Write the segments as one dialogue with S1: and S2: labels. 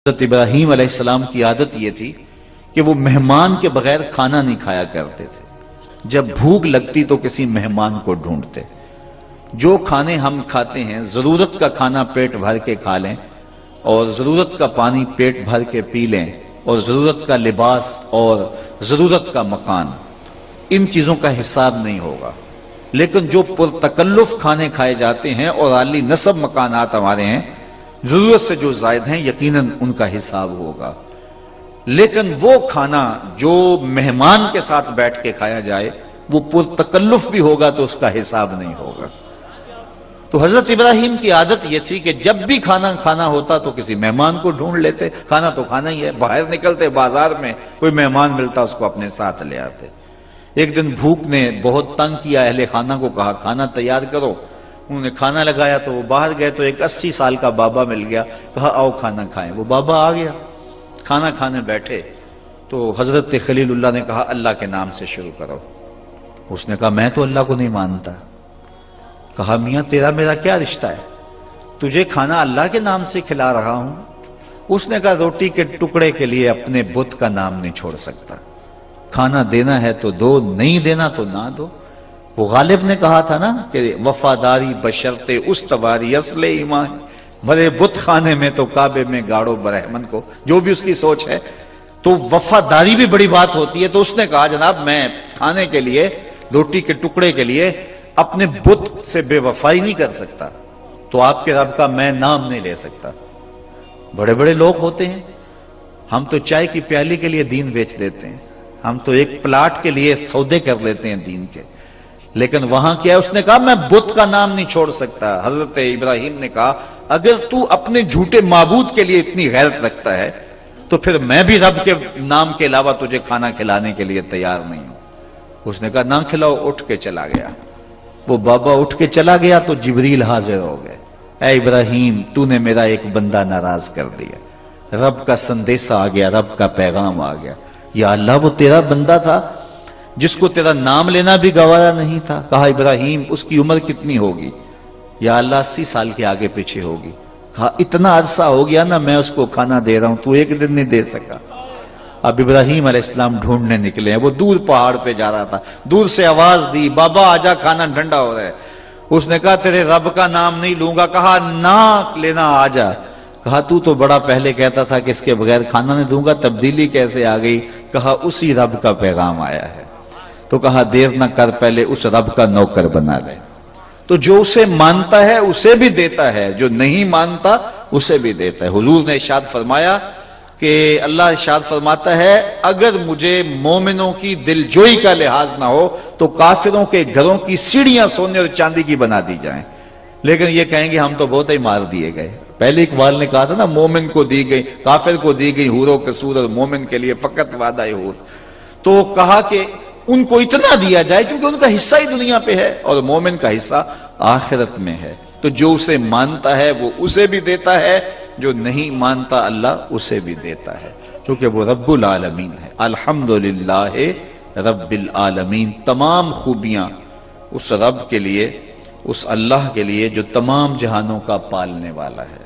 S1: حضرت ابراہیم علیہ السلام کی عادت یہ تھی کہ وہ مہمان کے بغیر کھانا نہیں کھایا کرتے تھے. جب بھوک لگتی تو کسی مہمان کو ڈھونڈتے. جو کھانے ہم کھاتے ہیں ضرورت کا کھانا پیٹ بھر کے کھا لیں اور ضرورت کا پانی پیٹ بھر کے پی لیں اور ضرورت کا لباس اور ضرورت کا مکان، ان چیزوں کا حساب نہیں ہوگا. لیکن جو پرتکلف کھانے کھائے جاتے ہیں اور عالی نصب مکانات ہمارے ہیں، ضرورت سے جو زائد ہیں، یقیناً ان کا حساب ہوگا. لیکن وہ کھانا جو مہمان کے ساتھ بیٹھ کے کھایا جائے وہ پرتکلف بھی ہوگا تو اس کا حساب نہیں ہوگا. تو حضرت ابراہیم کی عادت یہ تھی کہ جب بھی کھانا کھانا ہوتا تو کسی مہمان کو ڈھونڈ لیتے. کھانا تو کھانا ہی ہے، باہر نکلتے بازار میں کوئی مہمان ملتا اس کو اپنے ساتھ لے آتے. ایک دن بھوک نے بہت تنگ کیا، اہل خانہ کو کہا کھانا تیار کرو. انہوں نے کھانا لگایا تو وہ باہر گئے تو ایک 80 سال کا بابا مل گیا، کہا آؤ کھانا کھائیں. وہ بابا آ گیا، کھانا کھانے بیٹھے تو حضرت خلیل اللہ نے کہا اللہ کے نام سے شروع کرو. اس نے کہا میں تو اللہ کو نہیں مانتا. کہا میاں تیرا میرا کیا رشتہ ہے، تجھے کھانا اللہ کے نام سے کھلا رہا ہوں. اس نے کہا روٹی کے ٹکڑے کے لیے اپنے بت کا نام نہیں چھوڑ سکتا. کھانا دینا ہے تو دو، نہیں دینا تو نہ دو. وہ غالب نے کہا تھا نا کہ وفاداری بشرط استواری اصل ایمان، بھلے بت خانے میں تو کعبے میں گاڑو برہمن کو. جو بھی اس کی سوچ ہے تو وفاداری بھی بڑی بات ہوتی ہے. تو اس نے کہا جناب میں کھانے کے لیے، روٹی کے ٹکڑے کے لیے اپنے بت سے بے وفائی نہیں کر سکتا، تو آپ کے رب کا میں نام نہیں لے سکتا. بڑے بڑے لوگ ہوتے ہیں، ہم تو چائے کی پیالی کے لیے دین بیچ دیتے ہیں، ہم تو ایک پلاٹ کے لیے سودے کر لیتے ہیں دین کے. لیکن وہاں کیا ہے، اس نے کہا میں بت کا نام نہیں چھوڑ سکتا. حضرت ابراہیم نے کہا اگر تو اپنے جھوٹے معبود کے لیے اتنی غیرت رکھتا ہے تو پھر میں بھی رب کے نام کے علاوہ تجھے کھانا کھلانے کے لیے تیار نہیں ہوں. اس نے کہا نہ کھلاؤ، اٹھ کے چلا گیا. وہ بابا اٹھ کے چلا گیا تو جبریل حاضر ہو گئے. اے ابراہیم تو نے میرا ایک بندہ ناراض کر دیا. رب کا سندیسہ آ گیا، رب کا پیغام آ گیا. یا اللہ وہ تیرا بندہ تھا جس کو تیرا نام لینا بھی گوارا نہیں تھا. کہا ابراہیم اس کی عمر کتنی ہوگی؟ یا اللہ 80 سال کے آگے پیچھے ہوگی. کہا اتنا عرصہ ہو گیا نا میں اس کو کھانا دے رہا ہوں، تو ایک دن نہیں دے سکا. اب ابراہیم علیہ السلام ڈھونڈنے نکلے ہیں. وہ دور پہاڑ پہ جا رہا تھا، دور سے آواز دی بابا آجا کھانا ٹھنڈا ہو رہا ہے. اس نے کہا تیرے رب کا نام نہیں لوں گا. کہا نہ لینا آجا. کہا تو بڑا پہلے کہتا تھا کہ اس کے بغیر کھانا نہیں دوں گا، تبدیلی کیسے آ گئی؟ کہا اسی رب کا پیغام آیا ہے. تو کہا دیر نہ کر، پہلے اس رب کا نوکر بنا لے. تو جو اسے مانتا ہے اسے بھی دیتا ہے، جو نہیں مانتا اسے بھی دیتا ہے. حضور نے ارشاد فرمایا کہ اللہ ارشاد فرماتا ہے اگر مجھے مومنوں کی دل جوئی کا لحاظ نہ ہو تو کافروں کے گھروں کی سیڑھیاں سونے اور چاندی کی بنا دی جائیں. لیکن یہ کہیں گے ہم تو بہت ہی مار دیے گئے. پہلے اقبال نے کہا تھا نا مومن کو دی گئی، کافر کو دی گئی حوروں کے سور، اور مومن کے لیے فقط وعدہ حور. تو کہا کہ ان کو اتنا دیا جائے کیونکہ ان کا حصہ ہی دنیا پہ ہے اور مومن کا حصہ آخرت میں ہے. تو جو اسے مانتا ہے وہ اسے بھی دیتا ہے، جو نہیں مانتا اللہ اسے بھی دیتا ہے، کیونکہ وہ رب العالمین ہے. الحمدللہ رب العالمین. تمام خوبیاں اس رب کے لیے، اس اللہ کے لیے جو تمام جہانوں کا پالنے والا ہے.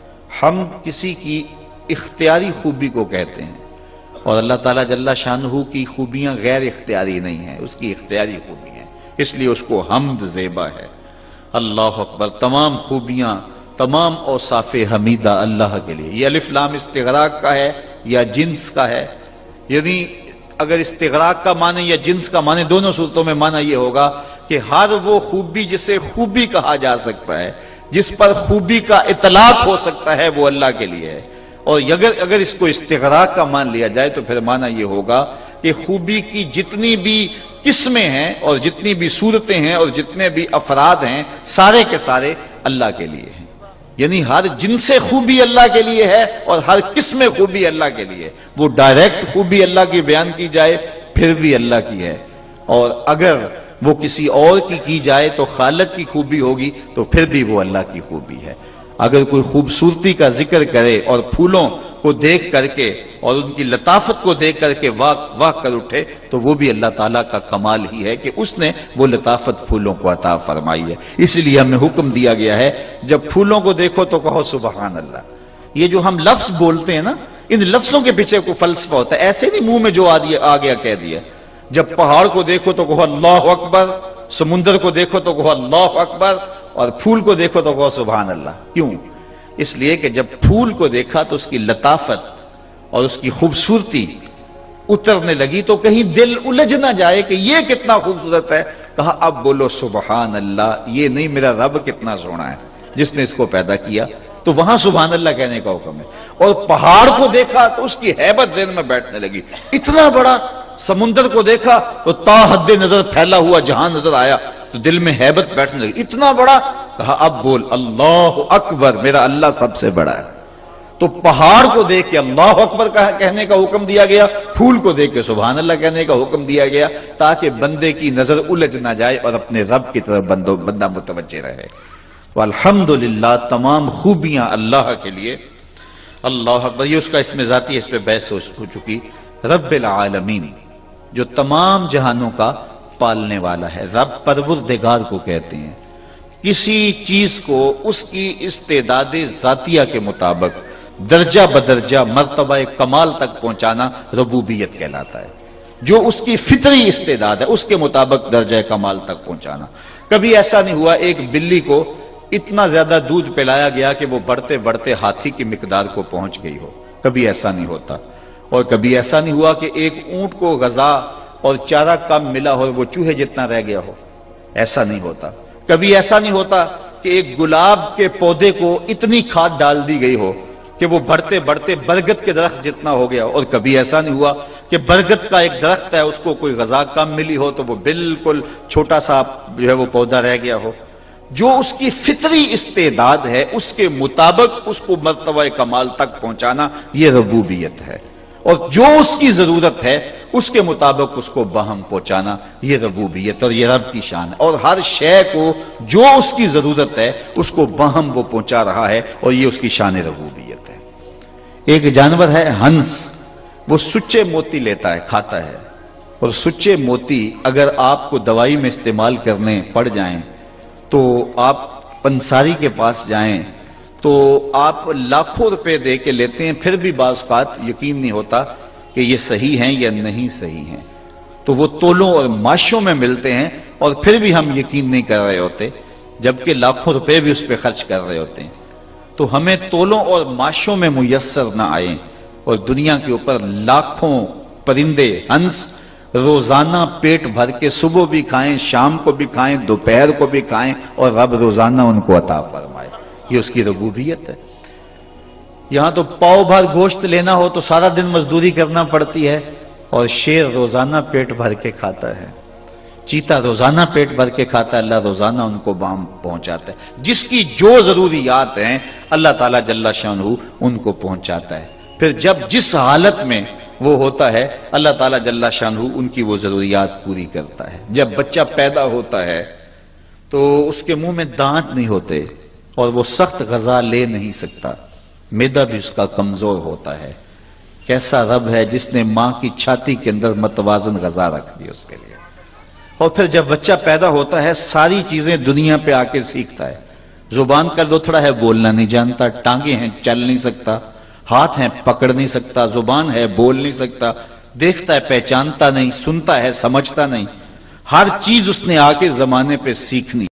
S1: حمد کسی کی اختیاری خوبی کو کہتے ہیں، اور اللہ تعالیٰ جل شانہ کی خوبیاں غیر اختیاری نہیں ہیں، اس کی اختیاری خوبی ہیں، اس لیے اس کو حمد زیبا ہے. اللہ اکبر. تمام خوبیاں، تمام اوصاف حمیدہ اللہ کے لیے. یہ الف لام استغراق کا ہے یا جنس کا ہے؟ یعنی اگر استغراق کا معنی یا جنس کا معنی، دونوں صورتوں میں معنی یہ ہوگا کہ ہر وہ خوبی جسے خوبی کہا جا سکتا ہے، جس پر خوبی کا اطلاق ہو سکتا ہے، وہ اللہ کے لیے ہے. اور اگر اس کو استغراق کا مان لیا جائے تو پھر معنی یہ ہوگا کہ خوبی کی جتنی بھی قسمیں ہیں اور جتنی بھی صورتیں ہیں اور جتنے بھی افراد ہیں، سارے کے سارے اللہ کے لیے ہیں. یعنی ہر جنس خوبی اللہ کے لیے ہے اور ہر قسم خوبی اللہ کے لیے. وہ ڈائریکٹ خوبی اللہ کی بیان کی جائے پھر بھی اللہ کی ہے، اور اگر وہ کسی اور کی جائے تو خالق کی خوبی ہوگی تو پھر بھی وہ اللہ کی خوبی ہے. اگر کوئی خوبصورتی کا ذکر کرے اور پھولوں کو دیکھ کر کے اور ان کی لطافت کو دیکھ کر کے واہ کر اٹھے تو وہ بھی اللہ تعالیٰ کا کمال ہی ہے کہ اس نے وہ لطافت پھولوں کو عطا فرمائی ہے. اس لیے ہمیں حکم دیا گیا ہے جب پھولوں کو دیکھو تو کہو سبحان اللہ. یہ جو ہم لفظ بولتے ہیں نا، ان لفظوں کے پیچھے کوئی فلسفہ ہوتا ہے، ایسے نہیں منہ میں جو آ گیا کہہ دیا۔ جب پہاڑ کو دیکھو تو کہو اللہ اکبر، سمندر کو دیکھو تو کہو اللہ اکبر، اور پھول کو دیکھو تو کہو سبحان اللہ۔ کیوں؟ اس لیے کہ جب پھول کو دیکھا تو اس کی لطافت اور اس کی خوبصورتی اترنے لگی تو کہیں دل الجھ نہ جائے کہ یہ کتنا خوبصورت ہے، کہا اب بولو سبحان اللہ، یہ نہیں میرا رب کتنا سونا ہے جس نے اس کو پیدا کیا، تو وہاں سبحان اللہ کہنے کا حکم ہے۔ اور پہاڑ کو دیکھا تو اس کی ہیبت ذہن میں بیٹھنے لگی، اتنا بڑا۔ سمندر کو دیکھا تو تا حد نظر پھیلا ہوا جہاں نظر آیا تو دل میں ہیبت بیٹھنے لگی، اتنا بڑا، کہا اب بول اللہ اکبر، میرا اللہ سب سے بڑا ہے۔ تو پہاڑ کو دیکھ کے اللہ اکبر کہنے کا حکم دیا گیا، پھول کو دیکھ کے سبحان اللہ کہنے کا حکم دیا گیا، تاکہ بندے کی نظر الجھ نہ جائے اور اپنے رب کی طرف بندہ متوجہ رہے۔ تو الحمدللہ تمام خوبیاں اللہ کے لیے۔ اللہ اکبر، یہ اس کا اسم ذاتی ہے، اس پہ بحث ہو چکی۔ رب العالمین، جو تمام جہانوں کا پالنے والا ہے۔ رب پروردگار کو کہتے ہیں، کسی چیز کو اس کی استعداد ذاتیہ کے مطابق درجہ بدرجہ مرتبہ کمال تک پہنچانا ربوبیت کہلاتا ہے۔ جو اس کی فطری استعداد ہے اس کے مطابق درجہ کمال تک پہنچانا۔ کبھی ایسا نہیں ہوا ایک بلی کو اتنا زیادہ دودھ پلایا گیا کہ وہ بڑھتے بڑھتے ہاتھی کی مقدار کو پہنچ گئی ہو، کبھی ایسا نہیں ہوتا۔ اور کبھی ایسا نہیں ہوا کہ ایک اونٹ کو غذا اور چارہ کم ملا ہو وہ چوہے جتنا رہ گیا ہو، ایسا نہیں ہوتا۔ کبھی ایسا نہیں ہوتا کہ ایک گلاب کے پودے کو اتنی کھاد ڈال دی گئی ہو کہ وہ بڑھتے بڑھتے برگد کے درخت جتنا ہو گیا، اور کبھی ایسا نہیں ہوا کہ برگد کا ایک درخت ہے اس کو کوئی غذا کم ملی ہو تو وہ بالکل چھوٹا سا جو ہے وہ پودا رہ گیا ہو۔ جو اس کی فطری استعداد ہے اس کے مطابق اس کو مرتبہ کمال تک پہنچانا یہ ربوبیت ہے، اور جو اس کی ضرورت ہے اس کے مطابق اس کو باہم پہنچانا یہ ربوبیت اور یہ رب کی شان ہے۔ اور ہر شے کو جو اس کی ضرورت ہے اس کو باہم وہ پہنچا رہا ہے، اور یہ اس کی شان ربوبیت ہے۔ ایک جانور ہے ہنس، وہ سچے موتی لیتا ہے، کھاتا ہے، اور سچے موتی اگر آپ کو دوائی میں استعمال کرنے پڑ جائیں تو آپ پنساری کے پاس جائیں تو آپ لاکھوں روپے دے کے لیتے ہیں، پھر بھی بعض اوقات یقین نہیں ہوتا کہ یہ صحیح ہیں یا نہیں صحیح ہیں، تو وہ تولوں اور ماشوں میں ملتے ہیں اور پھر بھی ہم یقین نہیں کر رہے ہوتے، جبکہ لاکھوں روپے بھی اس پہ خرچ کر رہے ہوتے ہیں۔ تو ہمیں تولوں اور ماشوں میں میسر نہ آئیں، اور دنیا کے اوپر لاکھوں پرندے ہنس روزانہ پیٹ بھر کے صبح بھی کھائیں، شام کو بھی کھائیں، دوپہر کو بھی کھائیں، اور رب روزانہ ان کو عطا فرمائے، یہ اس کی ربوبیت ہے۔ یہاں تو پاؤ بھر گوشت لینا ہو تو سارا دن مزدوری کرنا پڑتی ہے، اور شیر روزانہ پیٹ بھر کے کھاتا ہے، چیتا روزانہ پیٹ بھر کے کھاتا ہے، اللہ روزانہ ان کو بام پہنچاتا ہے۔ جس کی جو ضروریات ہیں اللہ تعالیٰ جل شانہ ان کو پہنچاتا ہے۔ پھر جب جس حالت میں وہ ہوتا ہے اللہ تعالیٰ جل شانہ ان کی وہ ضروریات پوری کرتا ہے۔ جب بچہ پیدا ہوتا ہے تو اس کے منہ میں دانت نہیں ہوتے اور وہ سخت غذا لے نہیں سکتا، معدہ بھی اس کا کمزور ہوتا ہے۔ کیسا رب ہے جس نے ماں کی چھاتی کے اندر متوازن غذا رکھ دی اس کے لیے۔ اور پھر جب بچہ پیدا ہوتا ہے ساری چیزیں دنیا پہ آ کے سیکھتا ہے۔ زبان کا لوتھڑا ہے، بولنا نہیں جانتا، ٹانگیں ہیں چل نہیں سکتا، ہاتھ ہیں پکڑ نہیں سکتا، زبان ہے بول نہیں سکتا، دیکھتا ہے پہچانتا نہیں، سنتا ہے سمجھتا نہیں، ہر چیز اس نے آ کے زمانے پہ سیکھنی۔